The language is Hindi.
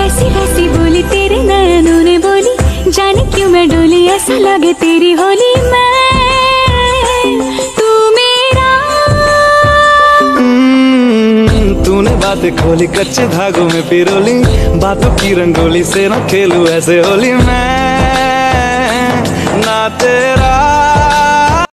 ऐसी वैसी बोली तेरे नयनों ने बोली, जाने क्यों मैं डोली, ऐसा लगे तेरी होली। तूने बातें खोली कच्चे धागों में पिरोली, बातों की रंगोली से न खेलूं ऐसे होली मैं ना तेरा।